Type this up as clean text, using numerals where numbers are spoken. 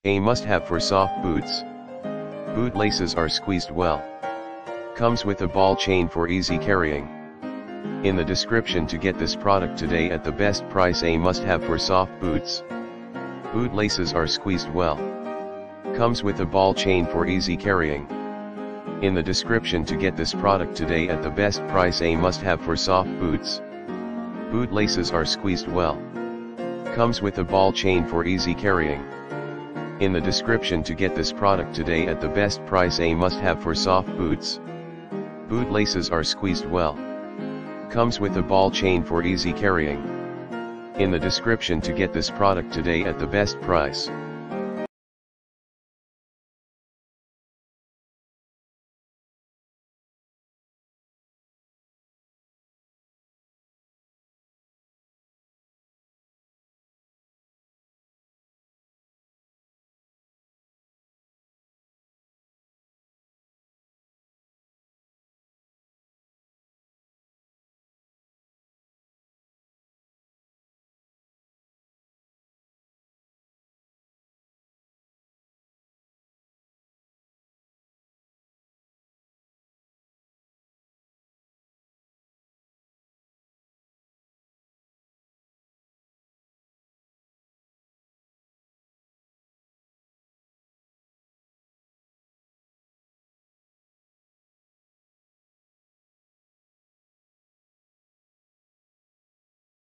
A must-have for soft boots. Boot laces are squeezed well. Comes with a ball chain for easy carrying. In the description to get this product today at the best price. A must-have for soft boots. Boot laces are squeezed well. Comes with a ball chain for easy carrying. In the description to get this product today at the best price. A must-have for soft boots. Boot laces are squeezed well. Comes with a ball chain for easy carrying. In the description to get this product today at the best price. A must-have for soft boots. Boot laces are squeezed well. Comes with a ball chain for easy carrying. In the description to get this product today at the best price.